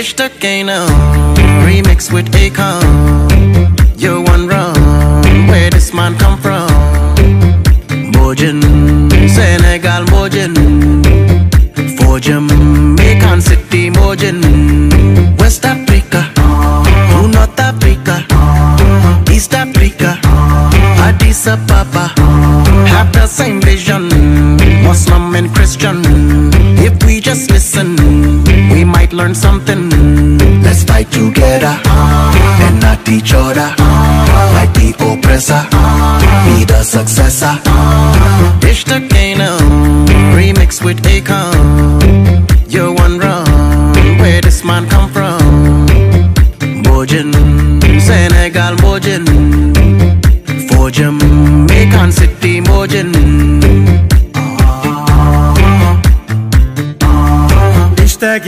Dishta Kano, remix with Akon. You're one wrong, where this man come from? Mojin, Senegal Mojin, for Jamaican City Mojin, West Africa, to North Africa, East Africa, Addis Ababa, have the same vision, Muslim and Christian. If we just listen, we might learn something. Let's fight together and not each other. Like the oppressor, be the successor. Dishta Kano, remix with Akon. You're one wrong, where this man come from? Mojin, Senegal Mojin, for Jamaican City Mojin. Dishta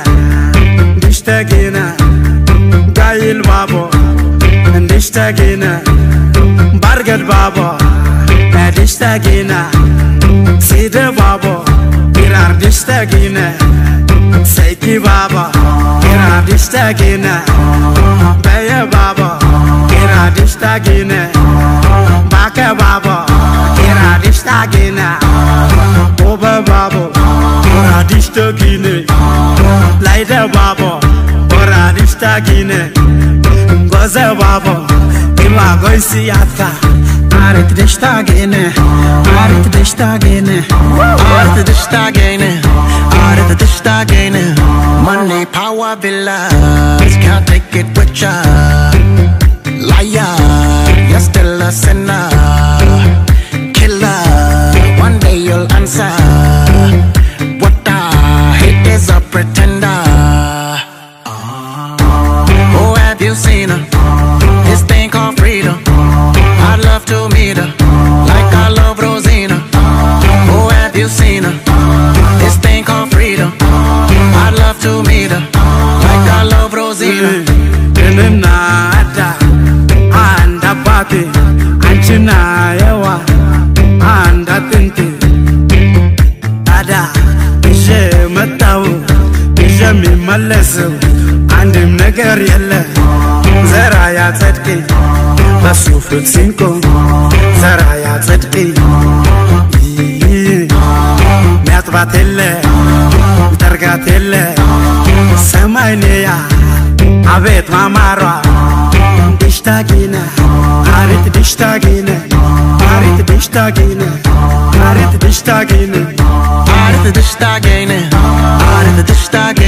Kano, Gail Babo, Dishta Kano, Bargat Babo, Dishta Kano, Sida Babo, Irar Dishta Kano, Seiki Baba, Irar Dishta Kano, Baya Baba, Irar Dishta Kano, Baka Baba, Irar Dishta Kano, Oba Babo, Irar Dishta Kano, Laida Babo, Irar Dishta Kano, Goza Babo, Ima Goisiata, Arit Dishta Kano, Arit Dishta Kano, Arit Dishta Kano, Arit Dishta Kano. Money, power, villas, can't take it with ya. Liar, you're still a sinner. Killer, one day you'll answer. What the hate is a pretender. Oh, have you seen her? This thing called freedom. I'd love to meet her, like I love Rosina. Oh, have you seen her? This thing called freedom. I'd love to meet her, like I love Rosina. Anda papi, anchina yawa, anda tinti. Ada, je matau, je mi malesu, andim neger yelle. Zara ya tzedki, basufut cinco. Zara ya tzedki, metbatelle, targatelle, samaineya, abet mamara. Dishta Kano, Arit Dishta Kano, Arit Dishta Kano, Arit Dishta Kano, Arit Dishta Kano, Arit Dishta Kano.